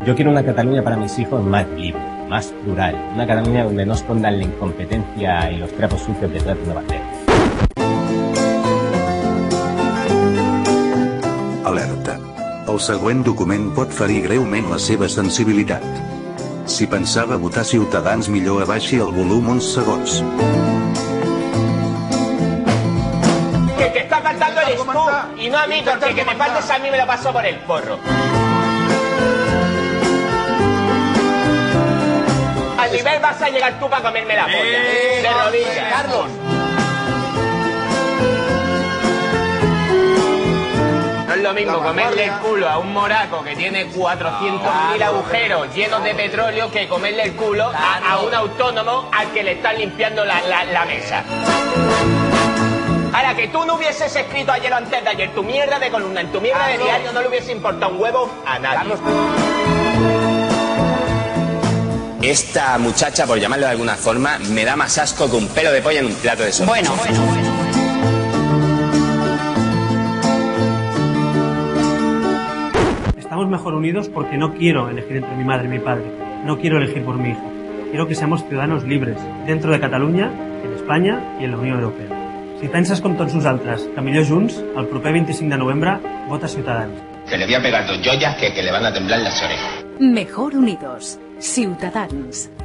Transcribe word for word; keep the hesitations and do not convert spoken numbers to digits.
Yo quiero una Cataluña para mis hijos más libre, más plural. Una Cataluña donde no escondan la incompetencia y los trapos sucios detrás de una bandera. Alerta. El següent document pot ferir greument la seva sensibilitat. Si pensava votar Ciutadans, millor abaixi el volum uns segons. Que el que está faltando eres tú y no a mí, porque que me faltes a mí me lo paso por el forro. Al nivel vas a llegar tú para comerme la polla. Eh, de rodillas. Carlos. No es lo mismo comerle el culo a un moraco que tiene cuatrocientos mil agujeros llenos de petróleo que comerle el culo a, a un autónomo al que le están limpiando la, la, la mesa. Ahora, que tú no hubieses escrito ayer o antes de ayer tu mierda de columna en tu mierda de diario, no le hubiese importado un huevo a nadie. Esta muchacha, por llamarlo de alguna forma, me da más asco que un pelo de polla en un plato de sopa. Bueno, bueno, bueno. Estamos mejor unidos porque no quiero elegir entre mi madre y mi padre. No quiero elegir por mi hija. Quiero que seamos ciudadanos libres, dentro de Catalunya, en Espanya i en la Unió Europea. Si penses com tots nosaltres que millor junts, el proper veinticinc de novembre, vota Ciutadans. Que le voy a pegar dos joyas que, que le van a temblar las orejas. Mejor unidos. Ciutadans.